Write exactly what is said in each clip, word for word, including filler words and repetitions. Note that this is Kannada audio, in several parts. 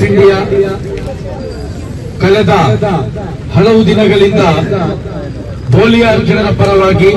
ಇಂಡಿಯಾ ಕಳೆದ ಹಲವು ದಿನಗಳಿಂದ ಬೋಲಿಯಾರ್ ಜನರ ಪರವಾಗಿ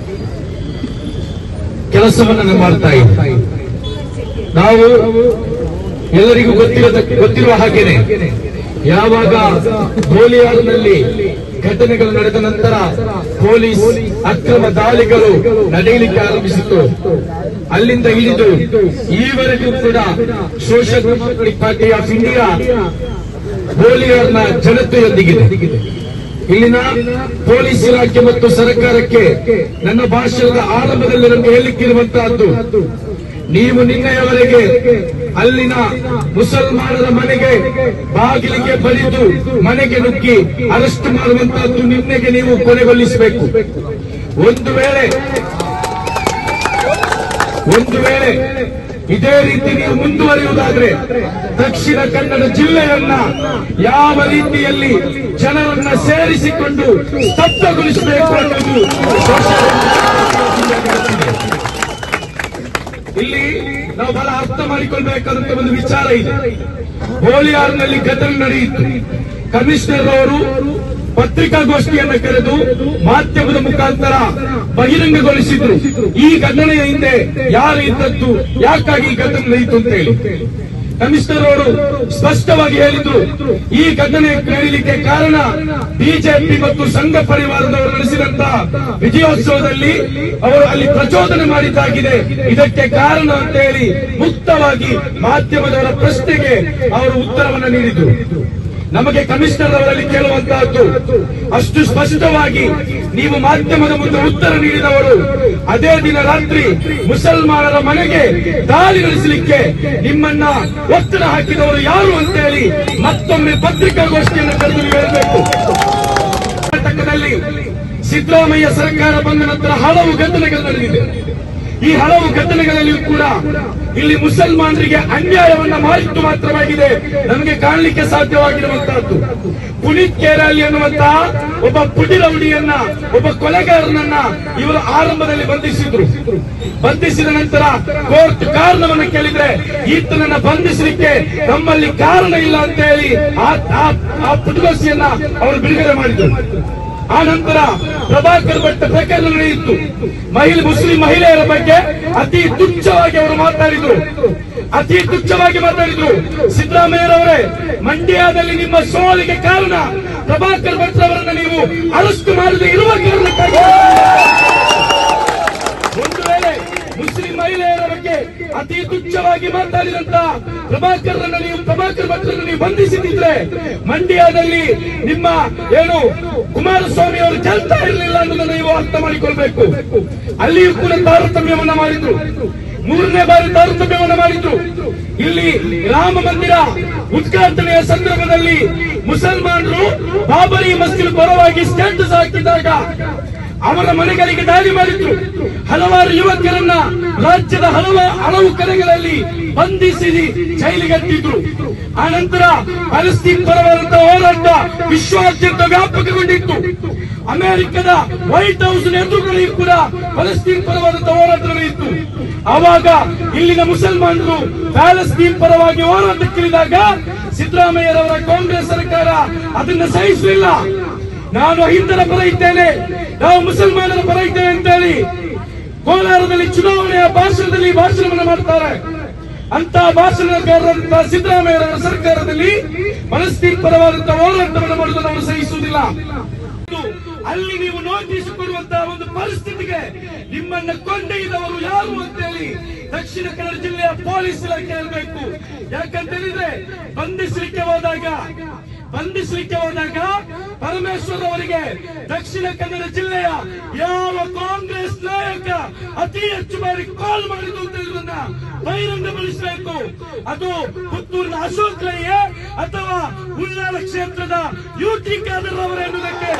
ಕೆಲಸವನ್ನು ಮಾಡ್ತಾ ಇದೆ. ನಾವು ಎಲ್ಲರಿಗೂ ಗೊತ್ತಿರುವ ಗೊತ್ತಿರುವ ಹಾಗೇನೆ ಯಾವಾಗ ಬೋಲಿಯಾರ್ನಲ್ಲಿ ಘಟನೆಗಳು ನಡೆದ ನಂತರ ಪೊಲೀಸ್ ಅಕ್ರಮ ದಾಳಿಗಳು ನಡೆಯಲಿಕ್ಕೆ ಆರಂಭಿಸಿತು. ಅಲ್ಲಿಂದ ಹಿಡಿದು ಈವರೆಗೂ ಕೂಡ social democratic party of India ಬೋಲಿಯಾರ್ನ ಜನತೆಯೊಂದಿಗಿದೆ. ಇಲ್ಲಿನ ಪೊಲೀಸ್ ಇಲಾಖೆ ಮತ್ತು ಸರ್ಕಾರಕ್ಕೆ ನನ್ನ ಭಾಷಣದ ಆರಂಭದಲ್ಲಿ ನಮಗೆ ಹೇಳಲಿಕ್ಕಿರುವಂತಹದ್ದು, ನೀವು ನಿನ್ನೆಯವರೆಗೆ ಅಲ್ಲಿನ ಮುಸಲ್ಮಾನರ ಮನೆಗೆ ಬಾಗಿಲಿಗೆ ಬಡಿದು ಮನೆಗೆ ನುಗ್ಗಿ ಅರೆಸ್ಟ್ ಮಾಡುವಂತಹದ್ದು ನಿನ್ನೆಗೆ ನೀವು ಕೊನೆಗೊಳಿಸಬೇಕು. ಒಂದು ವೇಳೆ ಒಂದು ವೇಳೆ ಇದೇ ರೀತಿ ನೀವು ಮುಂದುವರಿಯುವುದಾದ್ರೆ ದಕ್ಷಿಣ ಕನ್ನಡ ಜಿಲ್ಲೆಯನ್ನ ಯಾವ ರೀತಿಯಲ್ಲಿ ಜನರನ್ನ ಸೇರಿಸಿಕೊಂಡು ಸ್ತಬ್ಧಗೊಳಿಸಬೇಕು ಅನ್ನೋದು ಇಲ್ಲಿ ನಾವು ಬಹಳ ಅರ್ಥ ಮಾಡಿಕೊಳ್ಬೇಕಾದಂತ ಒಂದು ವಿಚಾರ ಇದೆ. ಬೋಲಿಯಾರ್ನಲ್ಲಿ ಘಟನೆ ನಡೆಯಿತು. ಕಮಿಷನರ್ ಅವರು ಪತ್ರಿಕಾಗೋಷ್ಠಿಯನ್ನು ಕರೆದು ಮಾಧ್ಯಮದ ಮುಖಾಂತರ ಬಹಿರಂಗಗೊಳಿಸಿದ್ರು ಈ ಘಟನೆಯ ಹಿಂದೆ ಯಾರು ಇದ್ದದ್ದು, ಯಾಕಾಗಿ ಈ ಘಟನೆ ನಡೆಯಿತು ಅಂತ ಹೇಳಿ. ಕಮಿಷನರ್ ಅವರು ಸ್ಪಷ್ಟವಾಗಿ ಹೇಳಿದ್ರು, ಈ ಘಟನೆ ನಡೆಯಲಿಕ್ಕೆ ಕಾರಣ ಬಿಜೆಪಿ ಮತ್ತು ಸಂಘ ಪರಿವಾರದವರು ನಡೆಸಿದಂತಹ ವಿಜಯೋತ್ಸವದಲ್ಲಿ ಅವರು ಅಲ್ಲಿ ಪ್ರಚೋದನೆ ಮಾಡಿದ್ದಾಗಿದೆ, ಇದಕ್ಕೆ ಕಾರಣ ಅಂತ ಹೇಳಿ ಮುಕ್ತವಾಗಿ ಮಾಧ್ಯಮದವರ ಪ್ರಶ್ನೆಗೆ ಅವರು ಉತ್ತರವನ್ನು ನೀಡಿದ್ರು. ನಮಗೆ ಕಮಿಷನರ್ ಅವರಲ್ಲಿ ಕೇಳುವಂತಹದ್ದು, ಅಷ್ಟು ಸ್ಪಷ್ಟವಾಗಿ ನೀವು ಮಾಧ್ಯಮದ ಮುಂದೆ ಉತ್ತರ ನೀಡಿದವರು ಅದೇ ದಿನ ರಾತ್ರಿ ಮುಸಲ್ಮಾನರ ಮನೆಗೆ ದಾಳಿ ನಡೆಸಲಿಕ್ಕೆ ನಿಮ್ಮನ್ನ ಒತ್ತಡ ಹಾಕಿದವರು ಯಾರು ಅಂತ ಹೇಳಿ ಮತ್ತೊಮ್ಮೆ ಪತ್ರಿಕಾಗೋಷ್ಠಿಯನ್ನು ಕರೆದು ನೀವು ಹೇಳಬೇಕು. ಕರ್ನಾಟಕದಲ್ಲಿ ಸಿದ್ದರಾಮಯ್ಯ ಸರ್ಕಾರ ಬಂದ ನಂತರ ಹಲವು ಘಟನೆಗಳು ನಡೆದಿದೆ. ಈ ಹಲವು ಘಟನೆಗಳಲ್ಲಿಯೂ ಕೂಡ ಇಲ್ಲಿ ಮುಸಲ್ಮಾನರಿಗೆ ಅನ್ಯಾಯವನ್ನ ಮಾಡಿದ್ದು ಮಾತ್ರವಾಗಿದೆ ನಮಗೆ ಕಾಣಲಿಕ್ಕೆ ಸಾಧ್ಯವಾಗಿರುವಂತಹದ್ದು. ಪುನೀತ್ ಕೇರಾಲಿ ಅನ್ನುವಂತಹ ಒಬ್ಬ ಪುಡಿರೌಡಿಯನ್ನ, ಒಬ್ಬ ಕೊಲೆಗಾರನನ್ನ ಇವರು ಆರಂಭದಲ್ಲಿ ಬಂಧಿಸಿದ್ರು. ಬಂಧಿಸಿದ ನಂತರ ಕೋರ್ಟ್ ಕಾರಣವನ್ನು ಕೇಳಿದ್ರೆ ಈತನನ್ನ ಬಂಧಿಸಲಿಕ್ಕೆ ನಮ್ಮಲ್ಲಿ ಕಾರಣ ಇಲ್ಲ ಅಂತ ಹೇಳಿ ಆ ಪುಟಗೋಷ್ಠಿಯನ್ನ ಅವರು ಬಿಡುಗಡೆ ಮಾಡಿದ್ರು. ಆ ನಂತರ ಪ್ರಭಾಕರ್ ಭಟ್ ಪ್ರಕರಣ ನಡೆಯಿತು. ಮಹಿಳೆ ಮುಸ್ಲಿಂ ಮಹಿಳೆಯರ ಬಗ್ಗೆ ಅತಿ ತುಚ್ಛವಾಗಿ ಅವರು ಮಾತಾಡಿದ್ರು ಅತಿ ತುಚ್ಛವಾಗಿ ಮಾತಾಡಿದ್ರು ಸಿದ್ದರಾಮಯ್ಯರವರೇ, ಮಂಡ್ಯದಲ್ಲಿ ನಿಮ್ಮ ಸೋಲಿಗೆ ಕಾರಣ ಪ್ರಭಾಕರ್ ಭಟ್ ಅವರನ್ನು ನೀವು ಅರೆಸ್ಟ್ ಮಾಡದೆ ಇರುವ ಕಾರಣಕ್ಕಾಗಿ. ಒಂದು ವೇಳೆ ಮುಸ್ಲಿಂ ಮಹಿಳೆಯರ ಬಗ್ಗೆ ಅತಿ ತುಚ್ಛವಾಗಿ ಮಾತಾಡಿದಂತ ಪ್ರಭಾಕರ್ ನೀವು ಪ್ರಭಾಕರ್ ಭಟ್ರನ್ನು ನೀವು ಬಂಧಿಸಿದ್ರೆ ಮಂಡ್ಯದಲ್ಲಿ ನಿಮ್ಮ ಏನು ಕುಮಾರಸ್ವಾಮಿ ಅವರು ಗೆಲ್ತಾ ಇರಲಿಲ್ಲ ಅನ್ನೋದನ್ನು ನೀವು ಅರ್ಥ ಮಾಡಿಕೊಳ್ಬೇಕು. ಅಲ್ಲಿಯೂ ಕೂಡ ತಾರತಮ್ಯವನ್ನ ಮಾಡಿದ್ರು, ಮೂರನೇ ಬಾರಿ ತಾರತಮ್ಯವನ್ನ ಮಾಡಿದ್ರು. ಇಲ್ಲಿ ರಾಮ ಮಂದಿರ ಉದ್ಘಾಟನೆಯ ಸಂದರ್ಭದಲ್ಲಿ ಮುಸಲ್ಮಾನರು ಬಾಬರಿ ಮಸ್ಜಿದ್ ಪರವಾಗಿ ಸ್ಟೇಟಸ್ ಹಾಕಿದಾಗ ಅವರ ಮನೆಗಳಿಗೆ ದಾಳಿ ಮಾಡಿದ್ರು. ಹಲವಾರು ಯುವಕರನ್ನ ರಾಜ್ಯದ ಹಲವು ಹಲವು ಕಡೆಗಳಲ್ಲಿ ಬಂಧಿಸಿ ಜೈಲಿಗಟ್ಟಿದ್ರು. ಆ ನಂತರ ಪ್ಯಾಲೆಸ್ತೀನ್ ಪರವಾದಂತಹ ಹೋರಾಟ ವಿಶ್ವಾದ್ಯಂತ ವ್ಯಾಪಕಗೊಂಡಿತ್ತು. ಅಮೆರಿಕದ ವೈಟ್ ಹೌಸ್ ಎದುರುಗಳಿಗೂ ಕೂಡ ಪ್ಯಾಲೆಸ್ತೀನ್ ಪರವಾದಂತಹ ಹೋರಾಟ ನಡೆಯಿತು. ಆವಾಗ ಇಲ್ಲಿನ ಮುಸಲ್ಮಾನರು ಪ್ಯಾಲೆಸ್ತೀನ್ ಪರವಾಗಿ ಹೋರಾಟಕ್ಕಿಳಿದಾಗ ಸಿದ್ದರಾಮಯ್ಯರವರ ಕಾಂಗ್ರೆಸ್ ಸರ್ಕಾರ ಅದನ್ನ ಸಹಿಸಲಿಲ್ಲ. ನಾನು ಹಿಂದರ ಪರ ಇದ್ದೇನೆ, ನಾವು ಮುಸಲ್ಮಾನರ ಪರ ಇದ್ದೇವೆ ಅಂತ ಹೇಳಿ ಕೋಲಾರದಲ್ಲಿ ಚುನಾವಣೆಯ ಭಾಷಣದಲ್ಲಿ ಭಾಷಣವನ್ನು ಮಾಡ್ತಾರೆ. ಅಂತ ಭಾಷಣಕಾರರಂತಹ ಸಿದ್ದರಾಮಯ್ಯರವರ ಸರ್ಕಾರದಲ್ಲಿ ಪ್ಯಾಲೆಸ್ತೀನ್ ಪರವಾದಂತಹ ಹೋರಾಟವನ್ನು ಮಾಡುವುದನ್ನು ಅವರು ಸಹಿಸುವುದಿಲ್ಲ. ಅಲ್ಲಿ ನೀವು ನೋಟಿಸ್ ಕೊಡುವಂತಹ ಒಂದು ಪರಿಸ್ಥಿತಿಗೆ ನಿಮ್ಮನ್ನ ಕೊಂಡೊಯ್ದವರು ಯಾರು ಅಂತೇಳಿ ದಕ್ಷಿಣ ಕನ್ನಡ ಜಿಲ್ಲೆಯ ಪೊಲೀಸ್ ಇಲಾಖೆ ಹೇಳಬೇಕು. ಯಾಕಂತ ಹೇಳಿದ್ರೆ ಬಂಧಿಸಲಿಕ್ಕೆ ಹೋದಾಗ ಬಂಧಿಸಲಿಕ್ಕೆ ಹೋದಾಗ ಪರಮೇಶ್ವರ್ ಅವರಿಗೆ ದಕ್ಷಿಣ ಕನ್ನಡ ಜಿಲ್ಲೆಯ ಯಾವ ಕಾಂಗ್ರೆಸ್ ನಾಯಕ ಅತಿ ಹೆಚ್ಚು ಬಾರಿ ಕಾಲ್ ಮಾಡಿದ್ದು ಅಂತ ಹೇಳುವುದನ್ನ ಬಹಿರಂಗಗೊಳಿಸಬೇಕು. ಅದು ಪುತ್ತೂರಿನ ಅಶೋಕ್ ರೈಯೇ ಅಥವಾ ಉಳ್ಳಾಲ ಕ್ಷೇತ್ರದ ಯುಟಿ ಖಾದರ್ ಅವರೇ ಎನ್ನುವುದಕ್ಕೆ.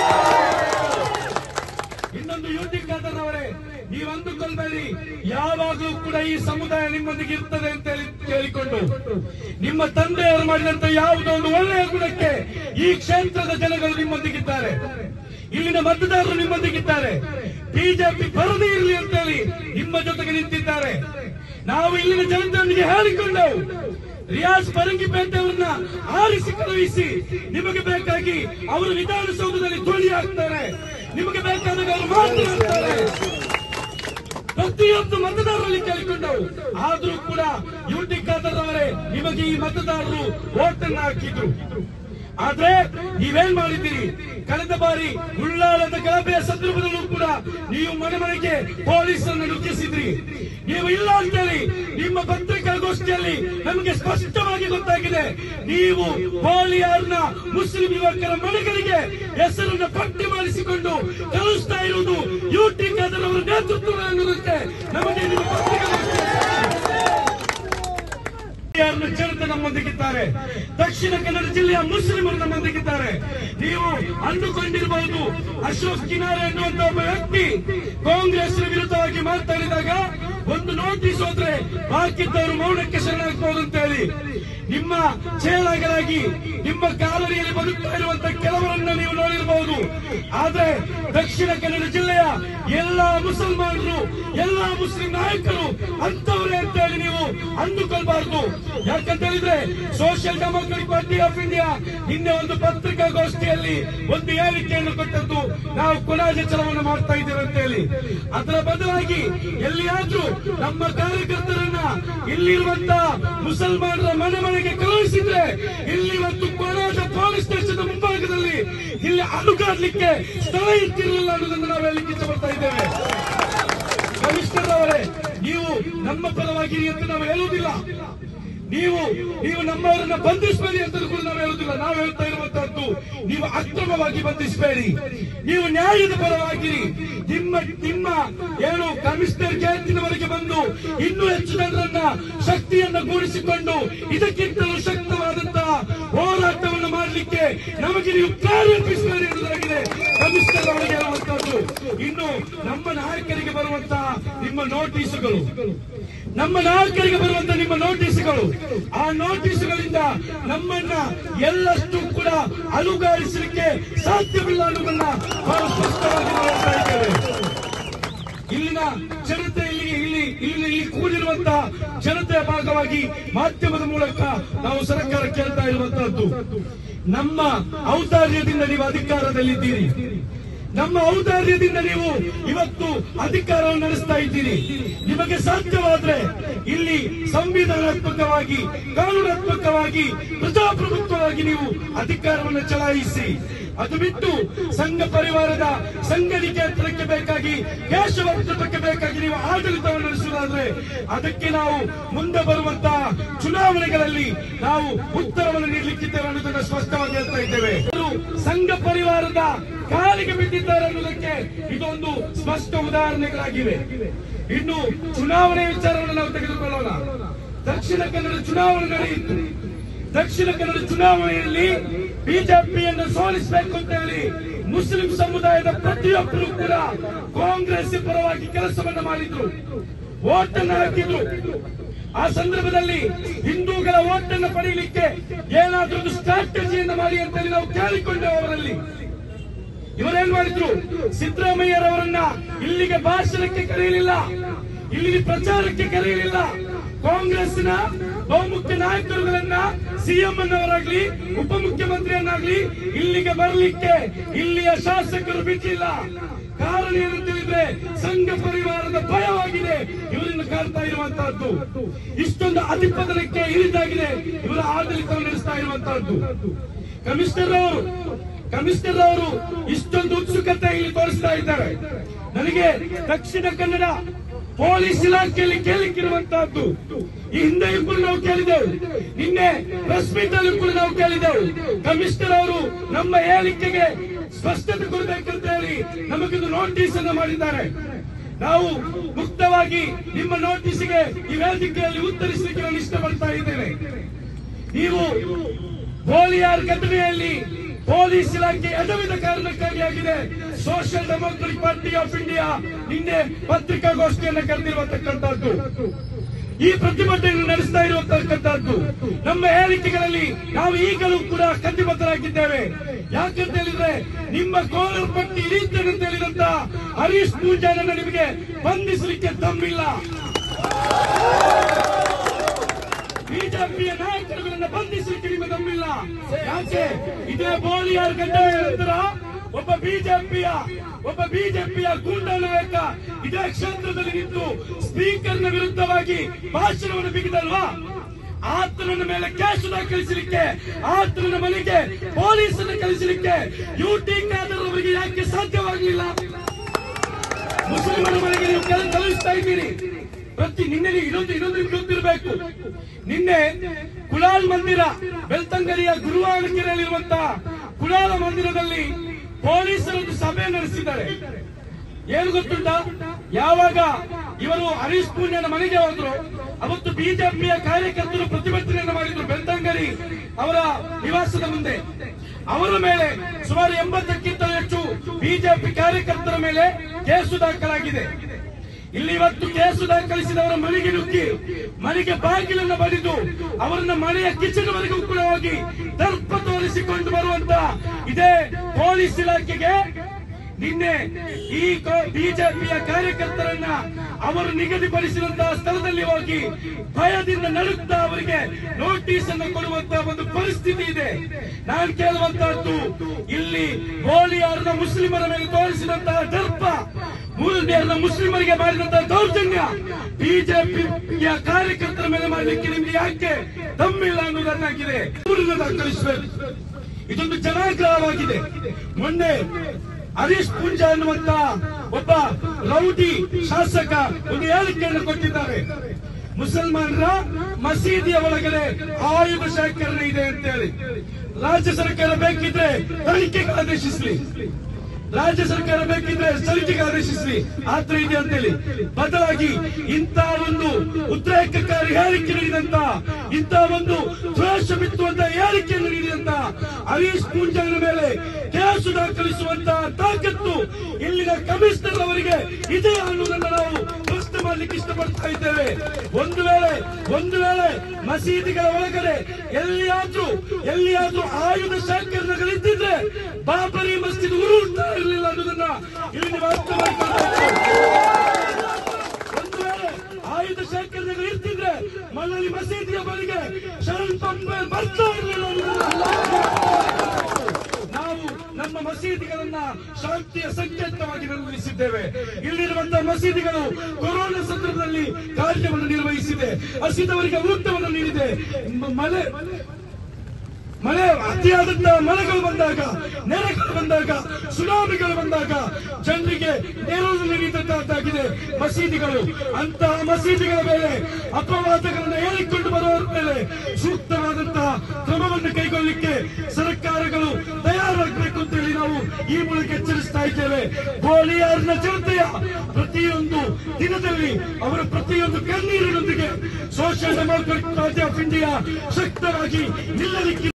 ಇನ್ನೊಂದು ಯುಟಿ ಖಾದರ್ ಅವರೇ, ನೀವು ಅಂದುಕೊಳ್ಬೇಡಿ ಯಾವಾಗಲೂ ಕೂಡ ಈ ಸಮುದಾಯ ನಿಮ್ಮೊಂದಿಗೆ ಇರ್ತದೆ ಅಂತ ಹೇಳಿ ಕೇಳಿಕೊಂಡು ನಿಮ್ಮ ತಂದೆಯವರು ಮಾಡಿದಂತ ಯಾವುದೋ ಒಂದು ಒಳ್ಳೆಯ ಗುಣಕ್ಕೆ ಈ ಕ್ಷೇತ್ರದ ಜನಗಳು ನಿಮ್ಮೊಂದಿಗಿದ್ದಾರೆ, ಇಲ್ಲಿನ ಮತದಾರರು ನಿಮ್ಮೊಂದಿಗಿದ್ದಾರೆ. ಬಿಜೆಪಿ ಬರದೇ ಇರಲಿ ಅಂತ ಹೇಳಿ ನಿಮ್ಮ ಜೊತೆಗೆ ನಿಂತಿದ್ದಾರೆ. ನಾವು ಇಲ್ಲಿನ ಜನತೆಯೊಂದಿಗೆ ಹೇಳಿಕೊಂಡೆವು, ರಿಯಾಜ್ ಪರಂಗಿಪೇಟೆ ಅವರನ್ನ ಆರಿಸಿ ಕಳುಹಿಸಿ ನಿಮಗೆ ಬೇಕಾಗಿ ಅವರು ವಿಧಾನಸೌಧದಲ್ಲಿ ಧ್ವನಿ ಹಾಕ್ತಾರೆ, ನಿಮಗೆ ಬೇಕಾದಾಗ ಅವರು ಮಾತನಾಡ್ತಾರೆ. ಪ್ರತಿಯೊಂದು ಮತದಾರರಲ್ಲಿ ಕೇಳಿಕೊಂಡವು. ಆದ್ರೂ ಕೂಡ ಯುಟಿ ಖಾದರ್ ಅವರೇ ನಿಮಗೆ ಈ ಮತದಾರರು ವೋಟ್ ಅನ್ನು ಹಾಕಿದ್ರು. ಆದ್ರೆ ನೀವೇನ್ ಮಾಡಿದ್ದೀರಿ? ಕಳೆದ ಬಾರಿ ಉಳ್ಳಾಲದ ಗಲಭೆಯ ಸಂದರ್ಭದಲ್ಲೂ ಕೂಡ ನೀವು ಮನೆ ಮನೆಗೆ ಪೊಲೀಸರನ್ನು ನುಗ್ಗಿಸಿದ್ರಿ. ನೀವು ಇಲ್ಲ ಅಂತೇಳಿ ನಿಮ್ಮ ಪತ್ರಿಕಾಗೋಷ್ಠಿಯಲ್ಲಿ ನಮಗೆ ಸ್ಪಷ್ಟವಾಗಿ ಗೊತ್ತಾಗಿದೆ. ನೀವು ಬೋಲಿಯಾರ್ನ ಮುಸ್ಲಿಂ ಯುವಕರ ಮನೆಗಳಿಗೆ ಹೆಸರನ್ನು ಪಟ್ಟಿ ಮಾಡಿಸಿಕೊಂಡು ಕಳಿಸ್ತಾ ಇರುವುದು ಯುಟಿ ಖಾದರ್ ಅವರ ನೇತೃತ್ವ ಅನ್ನೋದಕ್ಕೆ ನಮಗೆ ನಿಮ್ಮ ಪತ್ರಿಕಾಗೋಷ್ಠಿ ಜನತೆ ನಮ್ಮೊಂದಿಗಿದ್ದಾರೆ. ದಕ್ಷಿಣ ಕನ್ನಡ ಜಿಲ್ಲೆಯ ಮುಸ್ಲಿಮರು ನಮ್ಮೊಂದಿಗಿದ್ದಾರೆ. ನೀವು ಅಂದುಕೊಂಡಿರಬಹುದು ಅಶೋಕ್ ಕಿನಾರೆ ಎನ್ನುವಂತ ಒಬ್ಬ ವ್ಯಕ್ತಿ ಕಾಂಗ್ರೆಸ್ ವಿರುದ್ಧವಾಗಿ ಮಾತನಾಡಿದಾಗ ಒಂದು ನೋಟಿಸ್ ಹೋದ್ರೆ ಬಾಕಿದ್ದವರು ಮೌನಕ್ಕೆ ಶರಣಾಗಬಹುದು ಅಂತ ಹೇಳಿ ನಿಮ್ಮ ಚೇಳಾಗಲಾಗಿ ನಿಮ್ಮ ಕಾಲರಿಯಲ್ಲಿ ಬದುಕ್ತಾ ಇರುವಂತಹ ಕೆಲವರನ್ನ ನೀವು ನೋಡಿರಬಹುದು. ಆದ್ರೆ ದಕ್ಷಿಣ ಕನ್ನಡ ಜಿಲ್ಲೆಯ ಎಲ್ಲಾ ಮುಸಲ್ಮಾನರು, ಎಲ್ಲಾ ಮುಸ್ಲಿಂ ನಾಯಕರು ಅಂತವರೇ ಅಂತ ಹೇಳಿ ನೀವು ಅಂದುಕೊಳ್ಬಾರ್ದು. ಯಾಕಂತ ಹೇಳಿದ್ರೆ social democratic party of India ನಿನ್ನೆ ಒಂದು ಪತ್ರಿಕಾಗೋಷ್ಠಿಯಲ್ಲಿ ಒಂದು ಹೇಳಿಕೆಯನ್ನು ಕೊಟ್ಟದ್ದು, ನಾವು ಕೊಲಾಜಚಲವನ್ನು ಮಾಡ್ತಾ ಇದ್ದೇವೆ ಅಂತ ಹೇಳಿ. ಅದರ ಬದಲಾಗಿ ಎಲ್ಲಿಯಾದ್ರೂ ನಮ್ಮ ಕಾರ್ಯಕರ್ತರನ್ನ ಇಲ್ಲಿರುವಂತಹ ಮುಸಲ್ಮಾನರ ಮನೆ ಮನೆಗೆ ಕಳುಹಿಸಿದ್ರೆ ಇಲ್ಲಿ ಮತ್ತು ಕೊಲಾಜ ಪೊಲೀಸ್ ಸ್ಟೇಷನ್ ಮುಂಭಾಗದಲ್ಲಿ ಇಲ್ಲಿ ಅಲುಗಾಡ್ಲಿಕ್ಕೆ ಸ್ಥಳ ಇರ್ತಿರಲಿಲ್ಲ ಅನ್ನೋದನ್ನು ನಾವು ಹೇಳಲಿಕ್ಕೆ ಇಷ್ಟಪಡ್ತಾ ಇದ್ದೇವೆ. ಕಮಿಷನರ್ ಅವರೇ, ನೀವು ನಮ್ಮ ಪರವಾಗಿ ಅಂತ ನಾವು ಹೇಳುವುದಿಲ್ಲ. ನೀವು ನೀವು ನಮ್ಮವರನ್ನ ಬಂಧಿಸಬೇಡಿ ಅಂತ ಕೂಡ ನಾವು ಹೇಳುವುದಿಲ್ಲ. ನಾವು ಹೇಳ್ತಾ ಇರುವಂತಹದ್ದು, ನೀವು ಅಕ್ರಮವಾಗಿ ಬಂಧಿಸಬೇಡಿ, ನೀವು ನ್ಯಾಯದ ಪರವಾಗಿರಿ. ನಿಮ್ಮ ನಿಮ್ಮ ಏನು ಕಮಿಷನರ್ ಗೇಟಿನವರೆಗೆ ಬಂದು ಇನ್ನೂ ಹೆಚ್ಚು ಜನರನ್ನ ಶಕ್ತಿಯನ್ನ ಗೂಡಿಸಿಕೊಂಡು ಇದಕ್ಕಿಂತಲೂ ಶಕ್ತವಾದಂತಹ ಹೋರಾಟವನ್ನು ಮಾಡಲಿಕ್ಕೆ ನಮಗೆ ನೀವು ಪ್ರೇರೇಪಿಸಬೇಡಿ ಎನ್ನುವುದಾಗಿದೆ ಕಮಿಷನರ್ ಅವರಿಗೆ ಹೇಳುವಂತಹದ್ದು. ಇನ್ನು ನಮ್ಮ ನಾಯಕರಿಗೆ ಬರುವಂತಹ ನಿಮ್ಮ ನೋಟಿಸ್ಗಳು, ನಮ್ಮ ನಾಯಕರಿಗೆ ಬರುವಂತಹ ನಿಮ್ಮ ನೋಟಿಸ್ಗಳು, ಆ ನೋಟಿಸ್ಗಳಿಂದ ನಮ್ಮನ್ನ ಎಲ್ಲಷ್ಟು ಕೂಡ ಅಲುಗಾಡಿಸಲಿಕ್ಕೆ ಸಾಧ್ಯವಿಲ್ಲ ಅನ್ನೋದನ್ನ ಬಹಳ ಸ್ಪಷ್ಟವಾಗಿ ನಾವು ಹೇಳ್ತಾ ಇದ್ದೇವೆ. ಇಲ್ಲಿನ ಜನತೆ, ಇಲ್ಲಿ ಇಲ್ಲಿ ಇಲ್ಲಿ ಇಲ್ಲಿ ಕೂಡಿರುವಂತಹ ಜನತೆಯ ಭಾಗವಾಗಿ ಮಾಧ್ಯಮದ ಮೂಲಕ ನಾವು ಸರ್ಕಾರ ಕೇಳ್ತಾ ಇರುವಂತಹದ್ದು, ನಮ್ಮ ಔದಾರ್ಯದಿಂದ ನೀವು ಅಧಿಕಾರದಲ್ಲಿದ್ದೀರಿ, ನಮ್ಮ ಔದಾರ್ಯದಿಂದ ನೀವು ಇವತ್ತು ಅಧಿಕಾರವನ್ನು ನಡೆಸ್ತಾ ಇದ್ದೀರಿ. ನಿಮಗೆ ಸಾಧ್ಯವಾದ್ರೆ ಇಲ್ಲಿ ಸಂವಿಧಾನಾತ್ಮಕವಾಗಿ, ಕಾನೂನಾತ್ಮಕವಾಗಿ, ಪ್ರಜಾಪ್ರಭುತ್ವವಾಗಿ ನೀವು ಅಧಿಕಾರವನ್ನು ಚಲಾಯಿಸಿ. ಅದು ಬಿಟ್ಟು ಸಂಘ ಪರಿವಾರದ ಸಂಘನಿಕೇತನಕ್ಕೆ ಬೇಕಾಗಿ, ದೇಶವರ್ಧಕಕ್ಕೆ ಬೇಕಾಗಿ ನೀವು ಆಡಳಿತವನ್ನು ನಡೆಸುವುದಾದ್ರೆ ಅದಕ್ಕೆ ನಾವು ಮುಂದೆ ಬರುವಂತಹ ಚುನಾವಣೆಗಳಲ್ಲಿ ನಾವು ಉತ್ತರವನ್ನು ನೀಡಲಿಕ್ಕಿದ್ದೇವೆ ಅನ್ನೋದನ್ನು ಸ್ಪಷ್ಟವಾಗಿ ಹೇಳ್ತಾ ಇದ್ದೇವೆ. ಸಂಘ ಪರಿವಾರದ ಕಾಲಿಗೆ ಬಿದ್ದಿದ್ದಾರೆ ಅನ್ನೋದಕ್ಕೆ ಇದೊಂದು ಸ್ಪಷ್ಟ ಉದಾಹರಣೆಗಳಾಗಿವೆ. ಇನ್ನು ಚುನಾವಣೆ ವಿಚಾರವನ್ನು ನಾವು ತೆಗೆದುಕೊಳ್ಳೋಣ. ದಕ್ಷಿಣ ಕನ್ನಡ ಚುನಾವಣೆ ನಡೆಯಿತು. ದಕ್ಷಿಣ ಕನ್ನಡ ಚುನಾವಣೆಯಲ್ಲಿ ಬಿಜೆಪಿಯನ್ನು ಸೋಲಿಸಬೇಕು ಅಂತ ಹೇಳಿ ಮುಸ್ಲಿಂ ಸಮುದಾಯದ ಪ್ರತಿಯೊಬ್ಬರು ಕೂಡ ಕಾಂಗ್ರೆಸ್ ಪರವಾಗಿ ಕೆಲಸವನ್ನ ಮಾಡಿದ್ರು, ವೋಟ್ ಅನ್ನು ಹಾಕಿದ್ರು. ಆ ಸಂದರ್ಭದಲ್ಲಿ ಹಿಂದೂಗಳ ವೋಟ್ ಅನ್ನು ಪಡೆಯಲಿಕ್ಕೆ ಏನಾದ್ರೂ ಒಂದು ಸ್ಟ್ರಾಟಜಿಯನ್ನು ಮಾಡಿ ಅಂತ ಹೇಳಿ ನಾವು ಕೇಳಿಕೊಂಡೆವು ಅವರಲ್ಲಿ. ಇವರೇನ್ ಮಾಡಿದ್ರು? ಸಿದ್ದರಾಮಯ್ಯರವರನ್ನ ಇಲ್ಲಿಗೆ ಭಾಷಣಕ್ಕೆ ಕರೆಯಲಿಲ್ಲ, ಇಲ್ಲಿಗೆ ಪ್ರಚಾರಕ್ಕೆ ಕರೆಯಲಿಲ್ಲ. ಕಾಂಗ್ರೆಸ್ನ ಬಹುಮುಖ್ಯ ನಾಯಕರುಗಳನ್ನ, ಸಿಎಂ ಅನ್ನವರಾಗ್ಲಿ, ಉಪಮುಖ್ಯಮಂತ್ರಿಯನ್ನಾಗ್ಲಿ ಇಲ್ಲಿಗೆ ಬರಲಿಕ್ಕೆ ಇಲ್ಲಿಯ ಶಾಸಕರು ಬಿಟ್ಟಿಲ್ಲ. ಕಾರಣ ಏನಂತ ಹೇಳಿದ್ರೆ ಸಂಘ ಪರಿವಾರದ ಭಯವಾಗಿದೆ ಇವರನ್ನು ಕಾಡ್ತಾ ಇರುವಂತಹದ್ದು. ಇಷ್ಟೊಂದು ಅಧಿಪತನಕ್ಕೆ ಇಳಿದಾಗಿದೆ ಇವರ ಆಡಳಿತವನ್ನು ನಡೆಸ್ತಾ ಇರುವಂತಹದ್ದು. ಕಮಿಷನರ್ ಅವರು ಕಮಿಷನರ್ ಅವರು ಇಷ್ಟೊಂದು ಉತ್ಸುಕತೆ ಇಲ್ಲಿ ತೋರಿಸ್ತಾ ಇದ್ದಾರೆ. ನನಗೆ ದಕ್ಷಿಣ ಕನ್ನಡ ಪೊಲೀಸ್ ಇಲಾಖೆಯಲ್ಲಿ ಕೇಳಿಕ್ಕಿರುವಂತಹದ್ದು, ಈ ಹಿಂದೆ ಕೂಡ ನಾವು ಕೇಳಿದೆವು, ನಿನ್ನೆ ಪ್ರೆಸ್ ಮೀಟ್ ಅಲ್ಲಿ ಕೂಡ ನಾವು ಕೇಳಿದೆವು. ಕಮಿಷನರ್ ಅವರು ನಮ್ಮ ಹೇಳಿಕೆಗೆ ಸ್ಪಷ್ಟತೆ ಕೊಡಬೇಕಂತ ಹೇಳಿ ನಮಗೊಂದು ನೋಟಿಸ್ ಅನ್ನು ಮಾಡಿದ್ದಾರೆ. ನಾವು ಮುಕ್ತವಾಗಿ ನಿಮ್ಮ ನೋಟಿಸ್ಗೆ ಈ ವೇದಿಕೆಯಲ್ಲಿ ಉತ್ತರಿಸಲಿಕ್ಕೆ ನಾನು ಇಷ್ಟಪಡ್ತಾ ಇದ್ದೇನೆ. ನೀವು ಬೋಲಿಯಾರ್ ಘಟನೆಯಲ್ಲಿ ಪೊಲೀಸ್ ಇಲಾಖೆ ಎಡವಿದ ಕಾರಣಕ್ಕಾಗಿ ಆಗಿದೆ. Social democratic party of India ನಿನ್ನೆ ಪತ್ರಿಕಾಗೋಷ್ಠಿಯನ್ನು ಕರೆದಿರುವಂತಕ್ಕಂಥದ್ದು, ಈ ಪ್ರತಿಭಟನೆಯನ್ನು ನಡೆಸ್ತಾ ಇರುವಂತಕ್ಕಂಥದ್ದು. ನಮ್ಮ ಹೇಳಿಕೆಗಳಲ್ಲಿ ನಾವು ಈಗಲೂ ಕೂಡ ಕಟಿಬದ್ಧರಾಗಿದ್ದೇವೆ. ಯಾಕಂತ ಹೇಳಿದ್ರೆ ನಿಮ್ಮ ಕೋಲರ್ ಪಟ್ಟಿ ಇಳಿತೇನೆ ಅಂತ ಹೇಳಿದಂತ ಹರೀಶ್ ಪೂಜಾರನ್ನ ನಿಮಗೆ ಬಂಧಿಸಲಿಕ್ಕೆ ದಮ್ಮಿಲ್ಲ. ಬಿಜೆಪಿಯ ನಾಯಕರುಗಳನ್ನ ಬಂಧಿಸಲಿಕ್ಕೆ ನಿಮ್ಮ ದಮ್ಮಿಲ್ಲ. ಯಾಕೆ? ಇದೇ ಬೋಳಿಯಾರ್ ಘಟನೆ ನಂತರ ಒಬ್ಬ ಬಿಜೆಪಿಯ ಒಬ್ಬ ಬಿಜೆಪಿಯ ಗೂಂಡ ನಾಯಕ ಇದೇ ಕ್ಷೇತ್ರದಲ್ಲಿ ನಿಂತು ಸ್ಪೀಕರ್ನ ವಿರುದ್ಧವಾಗಿ ಭಾಷಣವನ್ನು ಬಿಗಿದಲ್ವಾ? ಆತನ ಮೇಲೆ ಕೇಸು ದಾಖಲಿಸಲಿಕ್ಕೆ, ಆತನ ಮನೆಗೆ ಪೊಲೀಸನ್ನು ಕಳಿಸಲಿಕ್ಕೆ ಯುಟಿ ಖಾದರ್ ಅವರಿಗೆ ಯಾಕೆ ಸಾಧ್ಯವಾಗಲಿಲ್ಲ? ಮುಸ್ಲಿಮರ ಮನೆಗೆ ನೀವು ಕಳಿಸ್ತಾ ಇದ್ದೀರಿ. ಪ್ರತಿ ನಿನ್ನೆ ಇನ್ನೊಂದು ಇನ್ನೊಂದು ಗೊತ್ತಿರಬೇಕು. ನಿನ್ನೆ ಕುಲಾಲ್ ಮಂದಿರ ಬೆಳ್ತಂಗಡಿಯ ಗುರುವಾನಕೆರೆಯಲ್ಲಿರುವಂತಹ ಕುಲಾಲ ಮಂದಿರದಲ್ಲಿ ಪೊಲೀಸರೊಂದು ಸಭೆ ನಡೆಸಿದ್ದಾರೆ. ಏನು ಗೊತ್ತುಂಟ? ಯಾವಾಗ ಇವರು ಹರೀಶ್ ಪೂಣ್ಯನ ಮನೆಗೆ ಹೋದ್ರು, ಅವತ್ತು ಬಿಜೆಪಿಯ ಕಾರ್ಯಕರ್ತರು ಪ್ರತಿಭಟನೆಯನ್ನು ಮಾಡಿದ್ರು ಬೆಳ್ತಂಗಡಿ ಅವರ ನಿವಾಸದ ಮುಂದೆ. ಅವರ ಮೇಲೆ ಸುಮಾರು ಎಂಬತ್ತಕ್ಕಿಂತ ಹೆಚ್ಚು ಬಿಜೆಪಿ ಕಾರ್ಯಕರ್ತರ ಮೇಲೆ ಕೇಸು ದಾಖಲಾಗಿದೆ. ಇಲ್ಲಿ ಇವತ್ತು ಕೇಸು ದಾಖಲಿಸಿದವರ ಮನೆಗೆ ನುಗ್ಗಿ ಮನೆಗೆ ಬಾಗಿಲನ್ನು ಬಡಿದು ಅವರನ್ನ ಮನೆಯ ಕಿಚನ್ ವರೆಗೂ ಕೂಡ ಹೋಗಿ ದರ್ಪ ತೋರಿಸಿಕೊಂಡು ಬರುವಂತ ಇದೇ ಪೊಲೀಸ್ ಇಲಾಖೆಗೆ ನಿನ್ನೆ ಈ ಬಿಜೆಪಿಯ ಕಾರ್ಯಕರ್ತರನ್ನ ಅವರು ನಿಗದಿಪಡಿಸಿದಂತಹ ಸ್ಥಳದಲ್ಲಿ ಹೋಗಿ ಭಯದಿಂದ ನಡುತ್ತಾ ಅವರಿಗೆ ನೋಟಿಸ್ ಅನ್ನು ಕೊಡುವಂತಹ ಒಂದು ಪರಿಸ್ಥಿತಿ ಇದೆ. ನಾನು ಕೇಳುವಂತಹದ್ದು, ಇಲ್ಲಿ ಬೋಳಿಯಾರ್ನ ಮುಸ್ಲಿಮರ ಮೇಲೆ ತೋರಿಸಿದಂತಹ ದರ್ಪ, ಮೂರನೇರ್ನ ಮುಸ್ಲಿಮರಿಗೆ ಮಾಡಿದಂತಹ ದೌರ್ಜನ್ಯ ಬಿಜೆಪಿಯ ಕಾರ್ಯಕರ್ತರ ಮೇಲೆ ಮಾಡಲಿಕ್ಕೆ ನಿಮ್ಗೆ ಯಾಕೆ ದಮ್ಮಿಲ್ಲ ಅನ್ನೋದನ್ನಾಗಿದೆ. ದಾಖಲಿಸಬೇಕು. ಇದೊಂದು ಜನಾಗ್ರಹವಾಗಿದೆ. ಮೊನ್ನೆ ಹರೀಶ್ ಪೂಂಜಾ ಅನ್ನುವಂತ ಒಬ್ಬ ರೌಡಿ ಶಾಸಕ ಒಂದು ಹೇಳಿಕೆಯನ್ನು ಕೊಟ್ಟಿದ್ದಾರೆ. ಮುಸಲ್ಮಾನರ ಮಸೀದಿಯ ಒಳಗಡೆ ಆಯುಧ ಶೇಖರಣೆ ಇದೆ ಅಂತ ಹೇಳಿ. ರಾಜ್ಯ ಸರ್ಕಾರ ಬೇಕಿದ್ರೆ ತನಿಖೆಗೆ ಆದೇಶಿಸಲಿ, ರಾಜ್ಯ ಸರ್ಕಾರ ಬೇಕಿದ್ರೆ ತನಿಖೆಗೆ ಆದೇಶಿಸಲಿ, ಆತರ ಇದೆ ಅಂತೇಳಿ. ಬದಲಾಗಿ ಇಂತಹ ಒಂದು ಉದ್ರೇಕಕಾರಿ ಹೇಳಿಕೆ ನೀಡಿದಂತ, ಇಂತಹ ಒಂದು ದ್ವೇಷ ಬಿತ್ತುವಂತ ಹೇಳಿಕೆಯನ್ನು ನೀಡಿದಂತ ಹರೀಶ್ ಪೂಂಜಾನ ಮೇಲೆ ಕೇಸು ದಾಖಲಿಸುವಂತಹ ತಾಕತ್ತು ಇಲ್ಲಿನ ಕಮಿಷನರ್ ಅವರಿಗೆ ಇದೆ ಅನ್ನುವುದನ್ನು ನಾವು ಪ್ರಶ್ನೆ ಮಾಡಲಿಕ್ಕೆ ಇಷ್ಟಪಡ್ತಾ ಇದ್ದೇವೆ. ಒಂದು ವೇಳೆ ಒಂದು ವೇಳೆ ಮಸೀದಿಗಳ ಒಳಗಡೆ ಎಲ್ಲಿಯಾದ್ರೂ ಎಲ್ಲಿಯಾದ್ರೂ ಆಯುಧ ಶೇಖರಣೆಗಳಿದ್ದಿದ್ರೆ ಬಾಬರಿ ಮಸೀದಿ ಉರುಳ್ತಾ ಇರಲಿಲ್ಲ ಅನ್ನೋದನ್ನ ಇಲ್ಲಿ ನೀವು ಅರ್ಥ ಮಾಡಿಕೊಳ್ಳಬೇಕು. ಒಂದು ವೇಳೆ ಆಯುಧ ಶೇಖರಣೆಗಳು ಇರ್ತಿದ್ರೆ ಮಲ್ಲಲ್ಲಿ ಮಸೀದಿಯ ಬಳಿಗೆ ಶರಣ್ ಪಂಪೆ ಬರ್ತಾ ಇರಲಿಲ್ಲ ಅನ್ನೋದನ್ನ ನಾವು ನಮ್ಮ ಮಸೀದಿಗಳನ್ನ ಶಾಂತಿಯ ಸಂಕೇತವಾಗಿ ನಿರ್ವಹಿಸಿದ್ದೇವೆ. ಇಲ್ಲಿರುವಂತಹ ಮಸೀದಿಗಳು ಕೊರೋನಾ ಸಂದರ್ಭದಲ್ಲಿ ಕಾರ್ಯವನ್ನು ನಿರ್ವಹಿಸಿದೆ, ಹಸಿದವರಿಗೆ ಊಟವನ್ನು ನೀಡಿದೆ. ಮಳೆ ಮಳೆ ಅತಿಯಾದಂತಹ ಮಳೆಗಳು ಬಂದಾಗ, ನೆರೆಗಳು ಬಂದಾಗ, ಸುನಾಮಿಗಳು ಬಂದಾಗ ಜನರಿಗೆ ನೆರವು ನೀಡಿದಂತಾಗಿದೆ ಮಸೀದಿಗಳು. ಅಂತಹ ಮಸೀದಿಗಳ ಮೇಲೆ ಅಪವಾದಗಳನ್ನು ಹೇಳಿಕೊಂಡು ಬರುವವರ ಮೇಲೆ ಸೂಕ್ತವಾದಂತಹ ಕ್ರಮವನ್ನು ಕೈಗೊಳ್ಳಲಿಕ್ಕೆ ಸರ್ಕಾರಗಳು ತಯಾರಾಗಬೇಕು ಅಂತ ಹೇಳಿ ನಾವು ಈ ಮೂಲಕ ಎಚ್ಚರಿಸ್ತಾ ಇದ್ದೇವೆ. ಬೋಳಿಯಾರ್ನ ಜನತೆಯ ಪ್ರತಿಯೊಂದು ದಿನದಲ್ಲಿ ಅವರ ಪ್ರತಿಯೊಂದು ಕಣ್ಣೀರಿನೊಂದಿಗೆ social democratic party of India ಶಕ್ತರಾಗಿ ನಿಲ್ಲಲಿಕ್ಕೆ